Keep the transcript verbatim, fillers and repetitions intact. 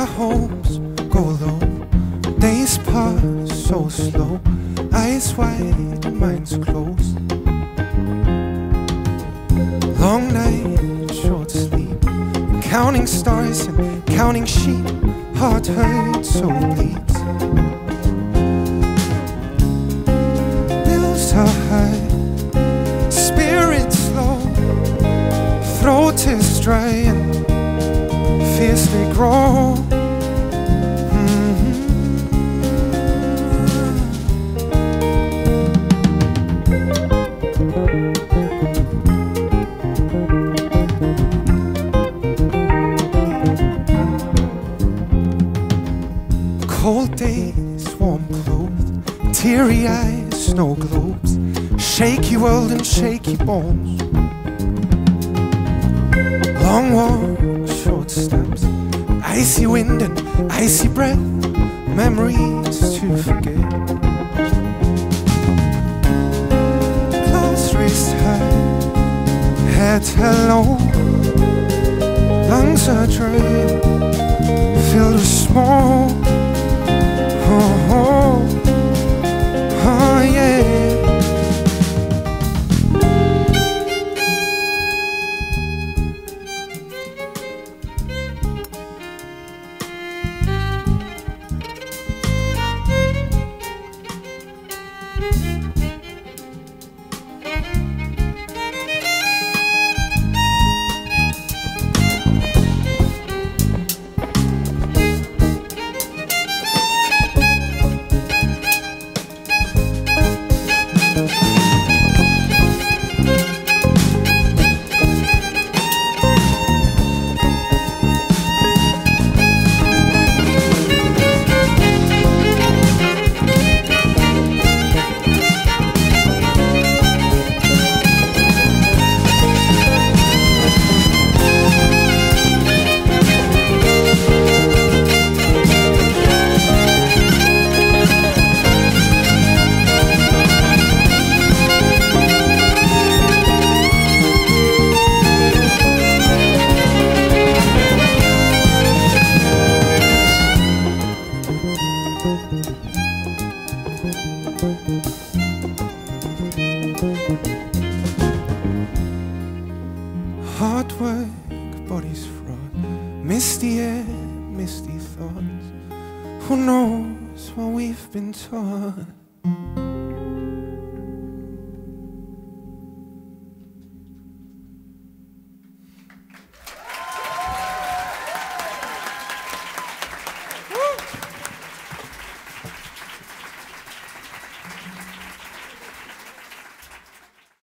hopes go low, days pass so slow, eyes wide and minds closed. Long night, short sleep, counting stars and counting sheep, heart hurts, soul bleeds. Bills are high, spirits low, throat is dry and fears they grow. Cold days, warm clothes, teary eyes, snow globes, shaky world and shaky bones. Long walks, short steps, icy wind and icy breath, memories to forget. Clouds raised high, head hello, lungs are dry, filled with smoke. Oh, oh, oh, yeah. Hard work, bodies fraught, misty air, misty thoughts. Who knows what we've been taught?